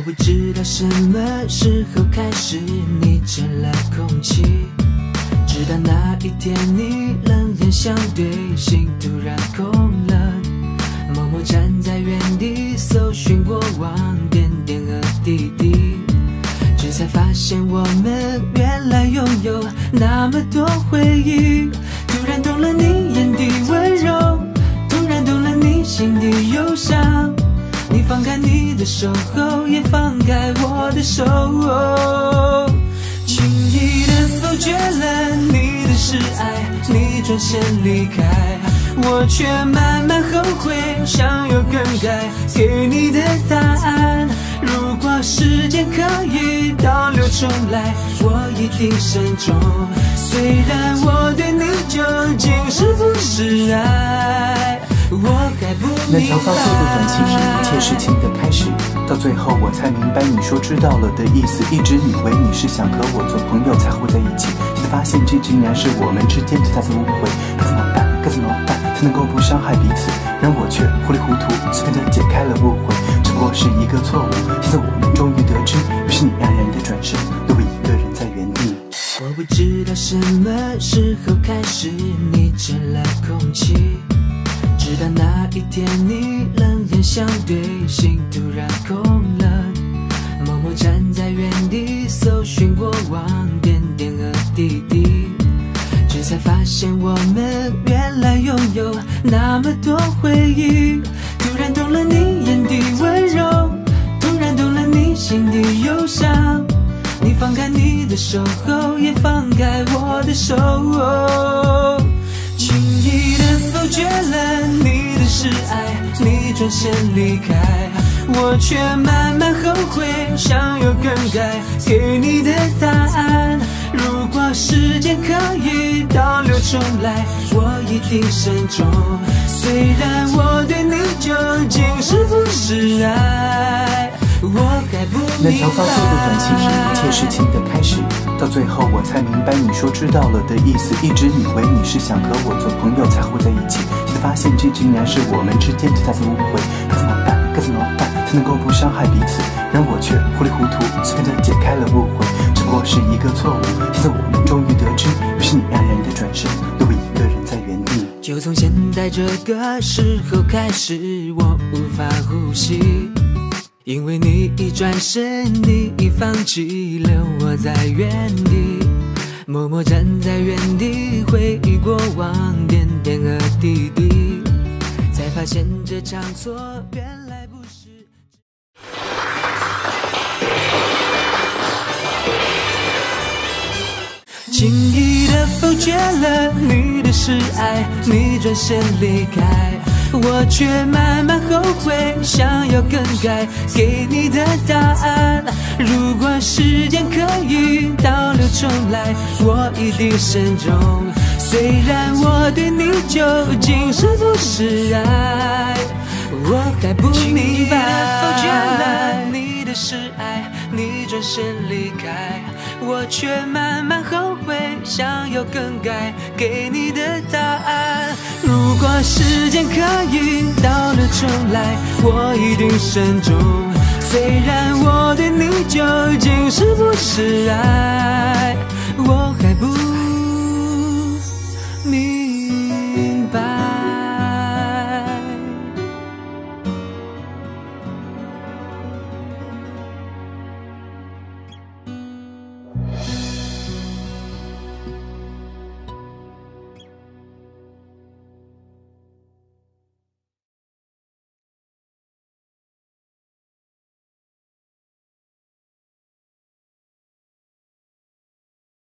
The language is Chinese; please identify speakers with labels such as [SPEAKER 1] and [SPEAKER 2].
[SPEAKER 1] 不知道什么时候开始你成了空气，直到那一天你冷眼相对，心突然空了，默默站在原地搜寻过往点点和滴滴，这才发现我们原来拥有那么多回忆。突然懂了你眼底温柔，突然懂了你心底忧伤，你放开你的手后也放开我的手，轻易的否决了你的示爱，你转身离开，我却慢慢后悔，想要更改给你的答案。如果时间可以倒流重来，我一定慎重，虽然我对你究竟是不是爱，我还不
[SPEAKER 2] 那
[SPEAKER 1] 明
[SPEAKER 2] 条发错的短信是一切事情的开始，到最后我才明白你说知道了的意思，一直以为你是想和我做朋友才会在一起，现在发现这竟然是我们之间最大的误会。该怎么办？该怎么办才能够不伤害彼此？让我却糊里糊涂随便的解开了误会，只不过是一个错误。现在我们终于得知，于是你黯然的转身，留我一个人在原地。
[SPEAKER 1] 我不知道什么时候开始你成了空气，直到那一天你冷眼相对，心突然空了，默默站在原地搜寻过往点点和滴滴，这才发现我们原来拥有那么多回忆。突然懂了你眼底温柔，突然懂了你心底忧伤，你放开你的手后也放开我的手，轻易的否决了你的示爱，你转身离开，我却慢慢后悔，想要更改给你的答案。如果时间可以倒流重来，我一定慎重，虽然我对你究竟是不是爱，我还不
[SPEAKER 2] 那
[SPEAKER 1] 明
[SPEAKER 2] 条发错的短信是一切事情的开始，到最后我才明白你说知道了的意思，一直以为你是想和我做朋友才会在一起，现在发现这竟然是我们之间最大的误会。该怎么办？该怎么办才能够不伤害彼此？让我却糊里糊涂随便的解开了误会，只不过是一个错误。现在我们终于得知，于是你黯然的转身，留我一个人在原地。
[SPEAKER 1] 就从现在这个时候开始，我无法呼吸，因为你一转身，你已放弃了我在原地，默默站在原地回忆过往点点和滴滴，才发现这场错原来不是。轻易的否决了你的示爱，你转身离开，我却慢慢后悔，想要更改给你的答案。如果时间可以倒流重来，我一定慎重，虽然我对你究竟是不是爱，我还不明白。否决了你的示爱，你转身离开，我却慢慢后悔，想要更改给你的答案。如果时间可以倒流重来，我一定慎重，虽然我对你究竟是不是爱，